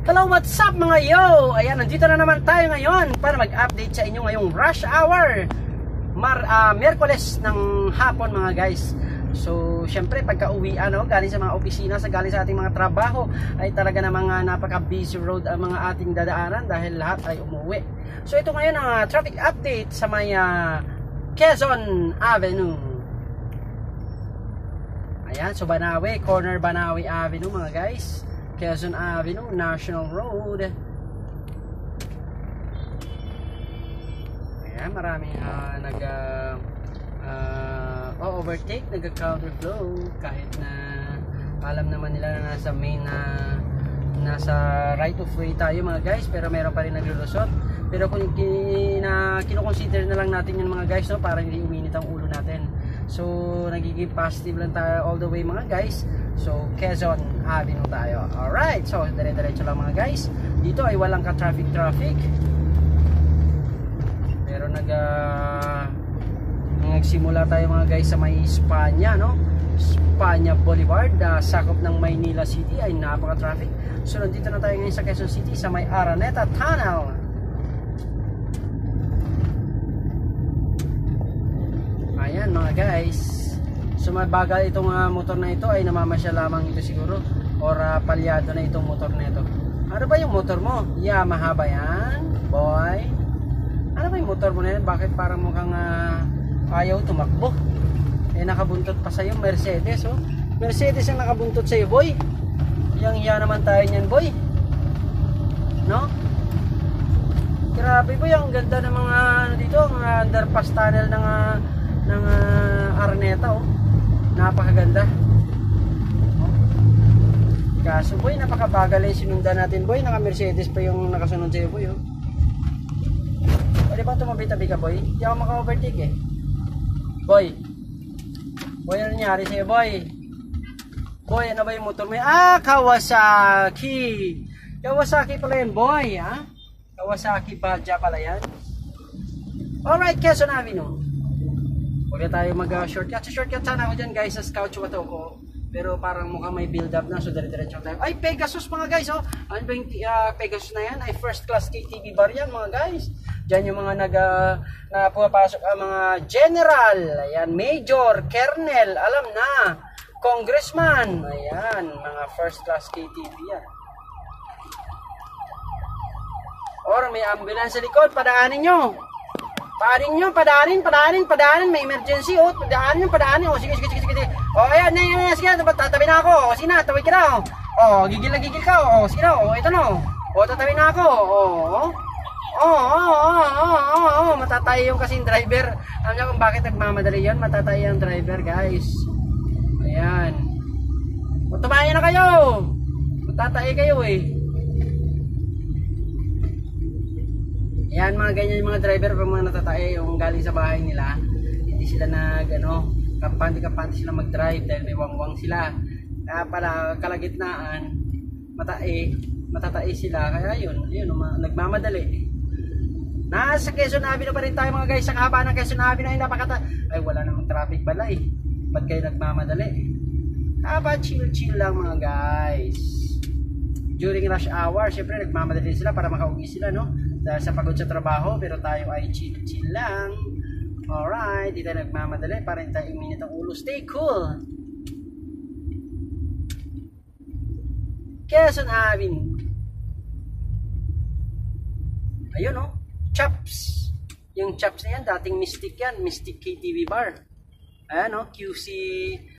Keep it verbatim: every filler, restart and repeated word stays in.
Hello, what's up mga yo? Ayan, nandito na naman tayo ngayon para mag-update sa inyo ngayong rush hour Mar, uh, Miyerkules ng hapon mga guys. So, syempre pagka uwi ano, galing sa mga opisina, sa galing sa ating mga trabaho, ay talaga na mga napaka-busy road ang mga ating dadaanan dahil lahat ay umuwi. So, ito ngayon ang uh, traffic update sa may uh, Quezon Avenue. Ayan, so Banawe, corner Banawe Avenue mga guys. Quezon Avenue, National Road. Ayan, marami uh, nag uh, uh, overtake, nag-counterflow kahit na alam naman nila na nasa main na uh, nasa right of way tayo mga guys, pero meron pa rin naglulusot. Pero kung kina, kino-consider na lang natin yung mga guys, no, para hindi uminit ang ulo natin. So nagiging positive lang tayo all the way mga guys. So Quezon Avenue tayo. Alright, so dire-diretso lang mga guys. Dito ay walang ka-traffic traffic. Pero nag uh, nagsimula tayo mga guys sa may Espanya, no? Espanya Boulevard, uh, sakop ng Maynila City ay napaka-traffic. So nandito na tayo ngayon sa Quezon City sa may Araneta Tunnel. Ayan mga guys. So mabagal itong uh, motor na ito ay namamasya lamang ito siguro or uh, palyado na itong motor na ito. Ano ba yung motor mo? Yamaha ba yan? Boy? Ano ba yung motor mo na yan? Bakit parang mukhang uh, ayaw tumakbo? Eh nakabuntot pa sa'yo Mercedes, oh. Mercedes ang nakabuntot sa'yo boy. Yang iya naman tayo niyan boy, no? Grabe boy, ang ganda ng mga ano dito, ang uh, underpass tunnel ng uh, ng uh, Araneta, oh. Napakaganda. Oh. Kaso boy, napakabagal eh sinundan natin boy. Naka Mercedes pa yung nakasunod sa'yo boy, oh. Pwede ba tumabi-tabi ka boy? Hindi ako maka-overtake eh. Boy, boy, ano nangyari sa'yo boy? Boy, ano ba yung motor mo? Ah, Kawasaki. Kawasaki pala yan boy, ha? Kawasaki Badja pala yan. Alright, Quezon Avenue. Huwag tayo mag-shortcut. Sa shortcut sana ako dyan guys, sa Scout Chuatoko. Pero parang mukhang may build up na, so dire-diretso tayo. Ay, Pegasus mga guys, oh. Ano ba yung uh, Pegasus na yan? Ay, first class K T V bar yan mga guys. Diyan yung mga nag, uh, na pumapasok ang mga general, ayan, major, colonel, alam na, congressman, ayan, mga first class K T V yan. Or may ambulance sa likod, padaanin nyo. Padaanin nyo, padaanin, padaanin, padaanin, may emergency, oh, padaanin nyo, padaanin, oh, sige, sige, sige, sige, oh, ayan, ayan, ayan, sige, tatabi na ako, oh, sige na, tawid ka na, oh, oh, gigil na gigil ka, oh, sige na, oh, ito na, oh, tatabi na ako, oh, oh, oh, oh, oh, oh, oh, oh, matatay yung kasing driver. Alam nyo kung bakit nagmamadali yun, matatay yung driver, guys. Ayan, o, tumayo na kayo, matatay kayo, eh. Yan mga ganyan yung mga driver pag mga natatae yung galing sa bahay nila, hindi sila nag ano, kampante-kampante sila mag-drive dahil may wangwang sila. Kaya pala kalagitnaan matae, matatae sila, kaya yun, yun nagmamadali. Nasa Quezon Avenue pa rin tayo mga guys, sa kahaba ng Quezon Avenue ay napakata ay wala namang traffic pala eh. Ba't kayo nagmamadali? Haba chill-chill lang mga guys. During rush hour, syempre nagmamadali sila para makauwi sila, no? Dahil sa pagod sa trabaho, pero tayo ay chill-chill lang. Alright, di tayo nagmamadali para hindi tayo uminit ang ulo. Stay cool! Quezon Avenue. Ayun, oh. Chops. Yung Chops na yan, dating Mystic yan. Mystic K T V bar. Ayan, oh. Q C